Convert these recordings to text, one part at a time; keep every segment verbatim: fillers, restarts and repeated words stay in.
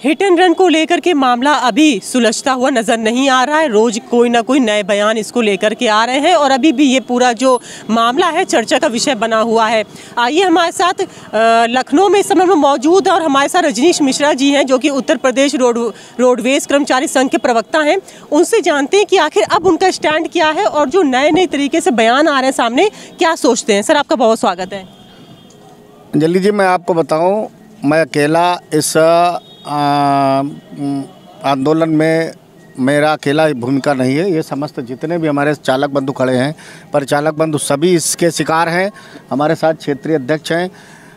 Hit and run को लेकर के मामला अभी सुलझता हुआ नज़र नहीं आ रहा है। रोज कोई ना कोई नए बयान इसको लेकर के आ रहे हैं और अभी भी ये पूरा जो मामला है चर्चा का विषय बना हुआ है। आइए हमारे साथ लखनऊ में इस समय में मौजूद है और हमारे साथ रजनीश मिश्रा जी हैं जो कि उत्तर प्रदेश रोड रोडवेज कर्मचारी संघ के प्रवक्ता हैं। उनसे जानते हैं कि आखिर अब उनका स्टैंड क्या है और जो नए नए तरीके से बयान आ रहे हैं सामने, क्या सोचते हैं। सर, आपका बहुत स्वागत है। अंजलि जी, मैं आपको बताऊं, मैं अकेला इस आंदोलन में मेरा अकेला भूमिका नहीं है। ये समस्त जितने भी हमारे चालक बंधु खड़े हैं, परिचालक बंधु, सभी इसके शिकार हैं। हमारे साथ क्षेत्रीय अध्यक्ष हैं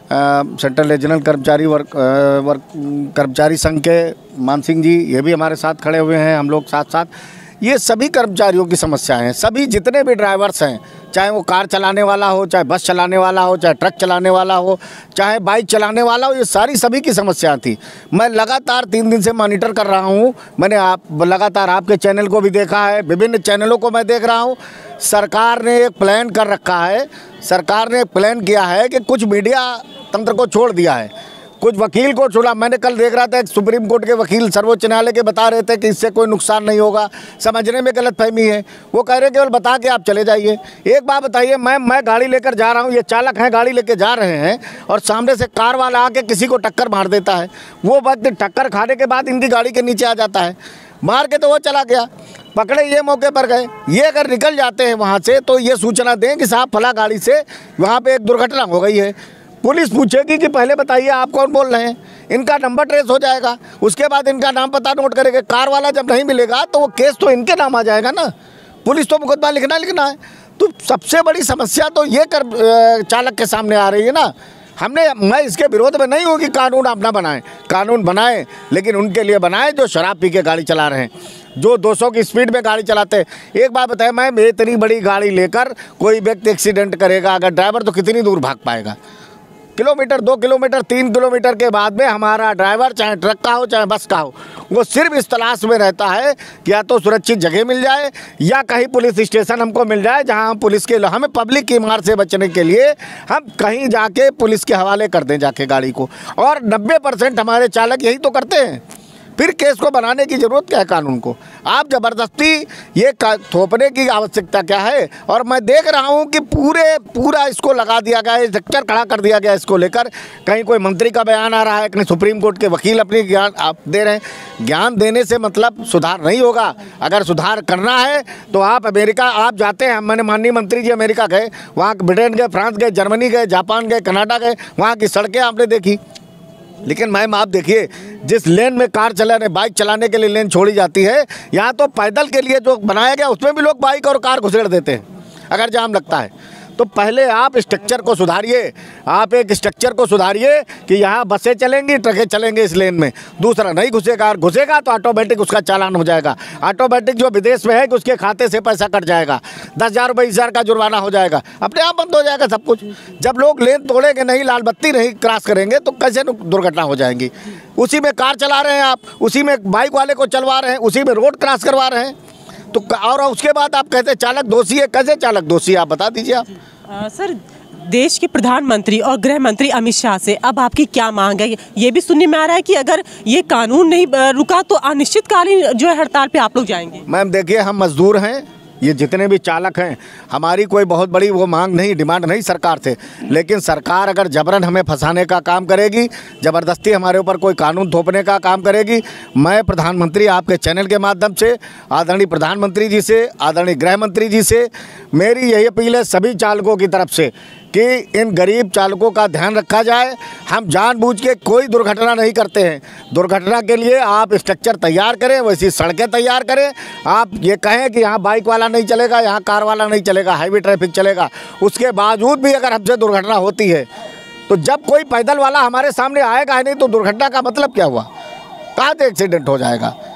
सेंट्रल रीजनल कर्मचारी वर्ग वर्ग कर्मचारी संघ के मान सिंह जी, ये भी हमारे साथ खड़े हुए हैं। हम लोग साथ साथ ये सभी कर्मचारियों की समस्याएं हैं। सभी जितने भी ड्राइवर्स हैं, चाहे वो कार चलाने वाला हो, चाहे बस चलाने वाला हो, चाहे ट्रक चलाने वाला हो, चाहे बाइक चलाने वाला हो, ये सारी सभी की समस्या थी। मैं लगातार तीन दिन से मॉनिटर कर रहा हूँ। मैंने आप लगातार आपके चैनल को भी देखा है, विभिन्न चैनलों को मैं देख रहा हूँ। सरकार ने एक प्लान कर रखा है। सरकार ने एक प्लान किया है कि कुछ मीडिया तंत्र को छोड़ दिया है, कुछ वकील को छोड़ा। मैंने कल देख रहा था, एक सुप्रीम कोर्ट के वकील सर्वोच्च न्यायालय के बता रहे थे कि इससे कोई नुकसान नहीं होगा। समझने में गलतफहमी है। वो कह रहे हैं केवल बता के आप चले जाइए। एक बात बताइए, मैं मैं गाड़ी लेकर जा रहा हूँ, ये चालक हैं गाड़ी लेकर जा रहे हैं और सामने से कार वाला आके किसी को टक्कर मार देता है। वो वक्त टक्कर खाने के बाद इनकी गाड़ी के नीचे आ जाता है, मार के तो वो चला गया, पकड़े ये मौके पर गए। ये अगर निकल जाते हैं वहाँ से तो ये सूचना दें कि साहब फला गाड़ी से वहाँ पे एक दुर्घटना हो गई है। पुलिस पूछेगी कि पहले बताइए आप कौन बोल रहे हैं, इनका नंबर ट्रेस हो जाएगा, उसके बाद इनका नाम पता नोट करेंगे। कार वाला जब नहीं मिलेगा तो वो केस तो इनके नाम आ जाएगा ना। पुलिस तो मुकदमा लिखना लिखना है। तो सबसे बड़ी समस्या तो ये कर चालक के सामने आ रही है ना। हमने मैं इसके विरोध में नहीं हूँ कि कानून अपना बनाएं, कानून बनाएं, लेकिन उनके लिए बनाएं जो शराब पी के गाड़ी चला रहे हैं, जो दो सौ की स्पीड में गाड़ी चलाते हैं। एक बात बताएं, मैं इतनी बड़ी गाड़ी लेकर कोई व्यक्ति एक्सीडेंट करेगा, अगर ड्राइवर तो कितनी दूर भाग पाएगा? किलोमीटर, दो किलोमीटर, तीन किलोमीटर के बाद में हमारा ड्राइवर, चाहे ट्रक का हो चाहे बस का हो, वो सिर्फ इस तलाश में रहता है कि या तो सुरक्षित जगह मिल जाए या कहीं पुलिस स्टेशन हमको मिल जाए जहां हम पुलिस के हमें पब्लिक की मार से बचने के लिए हम कहीं जाके पुलिस के हवाले कर दें जाके गाड़ी को। और नब्बे परसेंट हमारे चालक यही तो करते हैं। फिर केस को बनाने की ज़रूरत क्या है कानून को? आप ज़बरदस्ती ये थोपने की आवश्यकता क्या है? और मैं देख रहा हूँ कि पूरे पूरा इसको लगा दिया गया है, स्ट्रक्चर खड़ा कर दिया गया इसको लेकर। कहीं कोई मंत्री का बयान आ रहा है, कहीं सुप्रीम कोर्ट के वकील अपनी ज्ञान आप दे रहे हैं। ज्ञान देने से मतलब सुधार नहीं होगा। अगर सुधार करना है तो आप अमेरिका आप जाते हैं, मैंने माननीय मंत्री जी अमेरिका गए, वहाँ ब्रिटेन गए, फ्रांस गए, जर्मनी गए, जापान गए, कनाडा गए, वहाँ की सड़कें आपने देखी। लेकिन मैम आप देखिए, जिस लेन में कार चलाने बाइक चलाने के लिए लेन छोड़ी जाती है, यहाँ तो पैदल के लिए जो बनाया गया उसमें भी लोग बाइक और कार घुसेड़ देते हैं अगर जाम लगता है। तो पहले आप स्ट्रक्चर को सुधारिए। आप एक स्ट्रक्चर को सुधारिए कि यहाँ बसें चलेंगी, ट्रकें चलेंगे इस लेन में। दूसरा नहीं घुसेगा, और घुसेगा तो ऑटोमेटिक उसका चालान हो जाएगा। ऑटोमेटिक जो विदेश में है कि उसके खाते से पैसा कट जाएगा, दस हज़ार रुपये बीस हज़ार का जुर्माना हो जाएगा, अपने आप बंद हो जाएगा सब कुछ। जब लोग लेन तोड़ेंगे नहीं, लाल बत्ती नहीं क्रॉस करेंगे तो कैसे दुर्घटना हो जाएंगी? उसी में कार चला रहे हैं आप, उसी में बाइक वाले को चलवा रहे हैं, उसी में रोड क्रॉस करवा रहे हैं। तो और उसके बाद आप कहते हैं चालक दोषी है। कैसे चालक दोषी है आप बता दीजिए आप। आ, सर, देश के प्रधानमंत्री और गृह मंत्री अमित शाह से अब आपकी क्या मांग है? ये भी सुनने में आ रहा है कि अगर ये कानून नहीं रुका तो अनिश्चितकालीन जो है हड़ताल पे आप लोग जाएंगे। मैम देखिए, हम मजदूर हैं, ये जितने भी चालक हैं, हमारी कोई बहुत बड़ी वो मांग नहीं, डिमांड नहीं सरकार से। लेकिन सरकार अगर जबरन हमें फंसाने का काम करेगी, ज़बरदस्ती हमारे ऊपर कोई कानून थोपने का काम करेगी, मैं प्रधानमंत्री आपके चैनल के माध्यम से आदरणीय प्रधानमंत्री जी से, आदरणीय गृह मंत्री जी से मेरी यही अपील है सभी चालकों की तरफ से कि इन गरीब चालकों का ध्यान रखा जाए। हम जानबूझ के कोई दुर्घटना नहीं करते हैं। दुर्घटना के लिए आप स्ट्रक्चर तैयार करें, वैसी सड़कें तैयार करें। आप ये कहें कि यहाँ बाइक वाला नहीं चलेगा, यहाँ कार वाला नहीं चलेगा, हाईवे ट्रैफिक चलेगा, उसके बावजूद भी अगर हमसे दुर्घटना होती है तो जब कोई पैदल वाला हमारे सामने आएगा ही नहीं तो दुर्घटना का मतलब क्या हुआ? कहाँ से एक्सीडेंट हो जाएगा?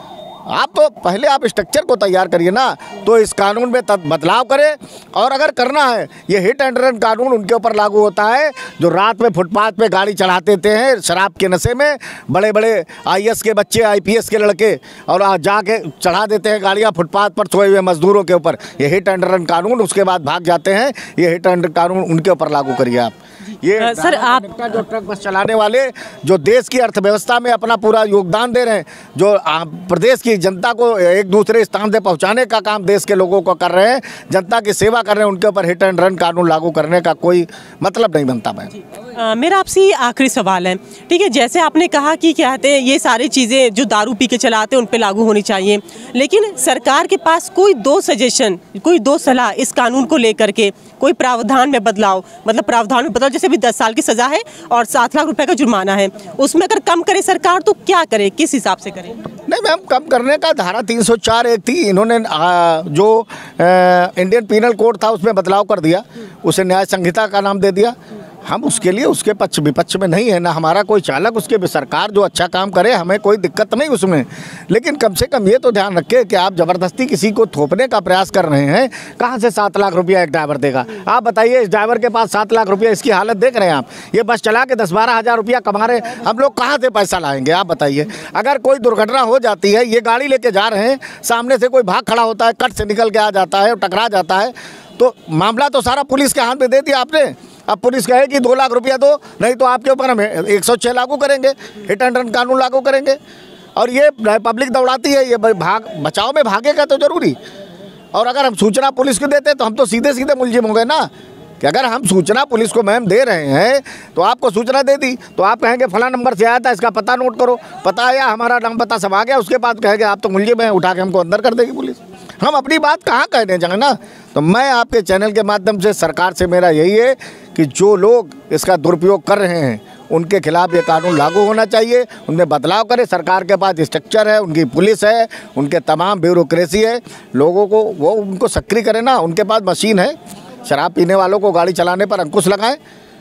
आप तो पहले आप स्ट्रक्चर को तैयार करिए ना, तो इस कानून में तब बदलाव करें। और अगर करना है, ये हिट एंड रन कानून उनके ऊपर लागू होता है जो रात में फुटपाथ पे गाड़ी चढ़ाते थे हैं शराब के नशे में, बड़े बड़े आई ए एस के बच्चे, आई पी एस के लड़के, और जाके चढ़ा देते हैं गाड़ियाँ फुटपाथ पर सोए हुए मजदूरों के ऊपर। ये हिट एंड रन कानून, उसके बाद भाग जाते हैं, ये हिट एंड रन कानून उनके ऊपर लागू करिए आप। ये सर आप जो ट्रक बस चलाने वाले जो देश की अर्थव्यवस्था में अपना पूरा योगदान दे रहे हैं, जो प्रदेश की जनता को एक दूसरे स्थान से पहुंचाने का काम देश के लोगों को कर रहे हैं, जनता की सेवा कर रहे हैं, उनके ऊपर हिट एंड रन कानून लागू करने का कोई मतलब नहीं बनता। मैं आ, मेरा आपसे ये आखिरी सवाल है, ठीक है, जैसे आपने कहा कि क्या कहते हैं ये सारी चीज़ें जो दारू पी के चलाते हैं उन पे लागू होनी चाहिए, लेकिन सरकार के पास कोई दो सजेशन, कोई दो सलाह इस कानून को लेकर के, कोई प्रावधान में बदलाव, मतलब प्रावधान में बदलाव, जैसे भी दस साल की सज़ा है और सात लाख रुपए का जुर्माना है, उसमें अगर कम करे सरकार तो क्या करे, किस हिसाब से करे? नहीं मैम, कम करने का धारा तीन सौ चार एक थी, इन्होंने आ, जो आ, इंडियन पीनल कोड था उसमें बदलाव कर दिया, उसे न्याय संहिता का नाम दे दिया। हम उसके लिए उसके पक्ष विपक्ष में नहीं है ना, हमारा कोई चालक, उसके सरकार जो अच्छा काम करे हमें कोई दिक्कत नहीं उसमें, लेकिन कम से कम ये तो ध्यान रखें कि आप ज़बरदस्ती किसी को थोपने का प्रयास कर रहे हैं। कहाँ से सात लाख रुपया एक ड्राइवर देगा? आप बताइए, इस ड्राइवर के पास सात लाख रुपया, इसकी हालत देख रहे हैं आप, ये बस चला के दस बारह हज़ार रुपया कमा रहे, हम लोग कहाँ से पैसा लाएंगे? आप बताइए। अगर कोई दुर्घटना हो जाती है, ये गाड़ी लेके जा रहे हैं, सामने से कोई भाग खड़ा होता है, कट से निकल के आ जाता है, टकरा जाता है, तो मामला तो सारा पुलिस के हाथ में दे दिया आपने। अब पुलिस कहे कि दो लाख रुपया दो, नहीं तो आपके ऊपर हम एक सौ छः लागू करेंगे, हिट एंड रन कानून लागू करेंगे। और ये पब्लिक दौड़ाती है, ये भाग बचाव में भागेगा तो जरूरी। और अगर हम सूचना पुलिस को देते तो हम तो सीधे सीधे मुलजिम हो गए ना, कि अगर हम सूचना पुलिस को मैम दे रहे हैं तो आपको सूचना दे दी तो आप कहेंगे फला नंबर से आया था, इसका पता नोट करो, पता आया, हमारा नाम पता सब आ गया, उसके बाद कहेंगे आप तो मुलजिम हैं, उठा के हमको अंदर कर देगी पुलिस। हम अपनी बात कहाँ कहने जाएँ ना। तो मैं आपके चैनल के माध्यम से सरकार से मेरा यही है कि जो लोग इसका दुरुपयोग कर रहे हैं उनके खिलाफ ये कानून लागू होना चाहिए, उनमें बदलाव करें। सरकार के पास स्ट्रक्चर है, उनकी पुलिस है, उनके तमाम ब्यूरोक्रेसी है, लोगों को वो उनको सक्रिय करें ना, उनके पास मशीन है। शराब पीने वालों को गाड़ी चलाने पर अंकुश लगाएं।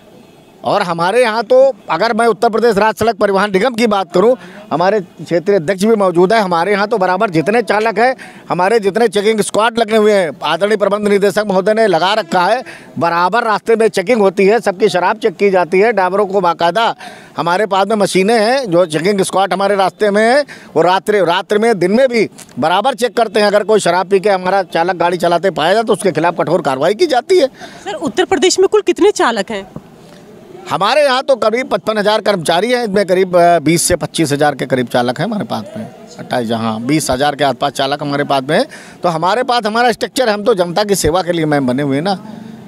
और हमारे यहाँ तो अगर मैं उत्तर प्रदेश राज्य सड़क परिवहन निगम की बात करूँ, हमारे क्षेत्रीय अध्यक्ष भी मौजूद है, हमारे यहाँ तो बराबर जितने चालक हैं, हमारे जितने चेकिंग स्क्वाड लगे हुए हैं, आदरणीय प्रबंध निदेशक महोदय ने लगा रखा है, बराबर रास्ते में चेकिंग होती है, सबकी शराब चेक की जाती है, ड्राइवरों को बाकायदा हमारे पास में मशीनें हैं, जो चेकिंग स्क्वाड हमारे रास्ते में है, वो रात्रि रात्रि में दिन में भी बराबर चेक करते हैं। अगर कोई शराब पी के हमारा चालक गाड़ी चलाते पाया जाए तो उसके खिलाफ कठोर कार्रवाई की जाती है। सर, उत्तर प्रदेश में कुल कितने चालक हैं? हमारे यहाँ तो करीब पचपन हज़ार कर्मचारी हैं, इसमें करीब बीस से पच्चीस हज़ार के करीब चालक हैं हमारे पास में, अट्ठाईस जहाँ बीस हज़ार के आसपास चालक हमारे पास में है। तो हमारे पास हमारा स्ट्रक्चर है, हम तो जनता की सेवा के लिए मैम बने हुए ना।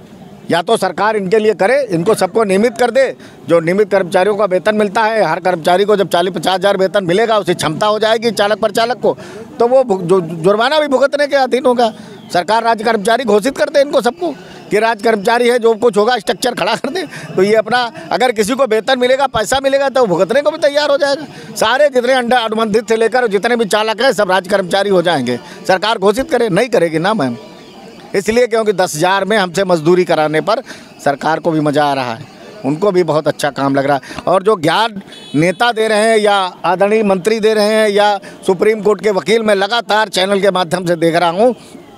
या तो सरकार इनके लिए करे, इनको सबको नियमित कर दे, जो नियमित कर्मचारियों का वेतन मिलता है, हर कर्मचारी को जब चालीस पचास हज़ार वेतन मिलेगा, उसकी क्षमता हो जाएगी चालक पर चालक को, तो वो जो जुर्माना भी भुगतने के अधीन होगा। सरकार राज्य कर्मचारी घोषित कर दे इनको सबको कि राज्य कर्मचारी है, जो कुछ होगा स्ट्रक्चर खड़ा कर दे, तो ये अपना अगर किसी को वेतन मिलेगा, पैसा मिलेगा, तो भुगतने को भी तैयार हो जाएगा। सारे जितने अंडर अनुबंधित से लेकर जितने भी चालक हैं सब राज्य कर्मचारी हो जाएंगे। सरकार घोषित करे, नहीं करेगी ना मैम, इसलिए क्योंकि दस हज़ार में हमसे मजदूरी कराने पर सरकार को भी मज़ा आ रहा है, उनको भी बहुत अच्छा काम लग रहा है। और जो ज्ञान नेता दे रहे हैं या आदरणीय मंत्री दे रहे हैं या सुप्रीम कोर्ट के वकील, मैं लगातार चैनल के माध्यम से देख रहा हूँ,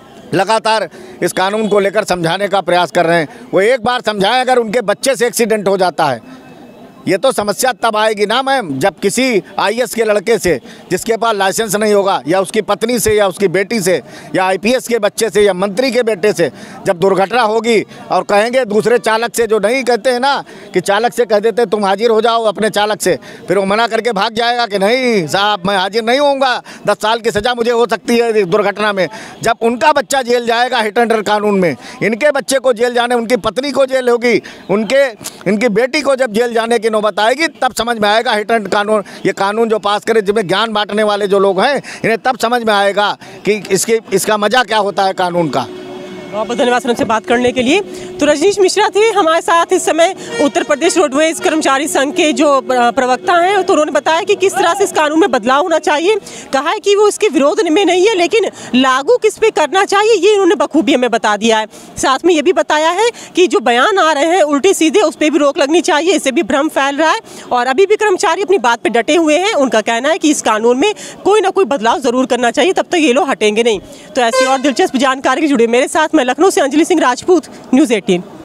लगातार इस कानून को लेकर समझाने का प्रयास कर रहे हैं। वो एक बार समझाएं, अगर उनके बच्चे से एक्सीडेंट हो जाता है, ये तो समस्या तब आएगी ना मैम जब किसी आई ए एस के लड़के से जिसके पास लाइसेंस नहीं होगा, या उसकी पत्नी से या उसकी बेटी से या आई पी एस के बच्चे से या मंत्री के बेटे से जब दुर्घटना होगी और कहेंगे दूसरे चालक से, जो नहीं कहते हैं ना कि चालक से कह देते तुम हाजिर हो जाओ अपने चालक से, फिर वो मना करके भाग जाएगा कि नहीं साहब मैं हाजिर नहीं होऊंगा, दस साल की सज़ा मुझे हो सकती है दुर्घटना में। जब उनका बच्चा जेल जाएगा हिट एंड रन कानून में, इनके बच्चे को जेल जाने, उनकी पत्नी को जेल होगी, उनके इनकी बेटी को जब जेल जाने की नौबत आएगी, तब समझ में आएगा हिट एंड कानून, ये कानून जो पास करे, जिसमें ज्ञान बांटने वाले जो लोग हैं, इन्हें तब समझ में आएगा कि इसके इसका मज़ा क्या होता है कानून का। बहुत बहुत धन्यवाद सर हमसे बात करने के लिए। तो रजनीश मिश्रा थे हमारे साथ इस समय उत्तर प्रदेश रोडवेज कर्मचारी संघ के जो प्रवक्ता हैं, तो उन्होंने बताया कि किस तरह से इस कानून में बदलाव होना चाहिए। कहा है कि वो इसके विरोध में नहीं है, लेकिन लागू किस पे करना चाहिए ये उन्होंने बखूबी हमें बता दिया है। साथ में ये भी बताया है कि जो बयान आ रहे हैं उल्टे सीधे, उस पर भी रोक लगनी चाहिए, इससे भी भ्रम फैल रहा है। और अभी भी कर्मचारी अपनी बात पर डटे हुए हैं। उनका कहना है कि इस कानून में कोई ना कोई बदलाव जरूर करना चाहिए, तब तक ये लोग हटेंगे नहीं। तो ऐसी और दिलचस्प जानकारी जुड़े मेरे साथ, मैं लखनऊ से अंजलि सिंह राजपूत, न्यूज़ अठारह।